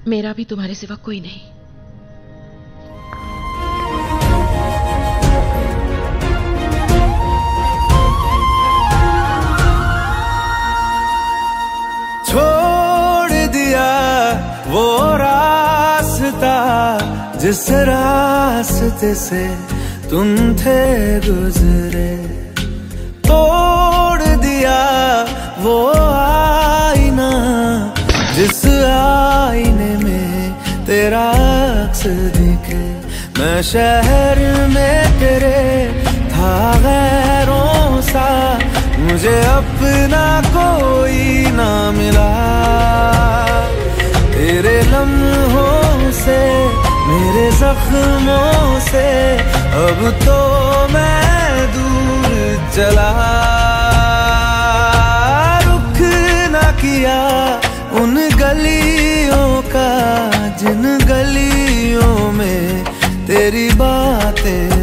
मेरा भी तुम्हारे सिवा कोई नहीं। छोड़ दिया वो रास्ता जिस रास्ते से तुम थे गुजरे, तोड़ दिया वो आईना जिस आईने में तेरा अक्स दिखे। मैं शहर में तेरे था गैरों सा, मुझे अपना कोई ना मिला। तेरे लम्हों से मेरे जख्मों से अब तो मैं दूर चला। रुख ना किया उन गलियों का जिन गलियों में तेरी बातें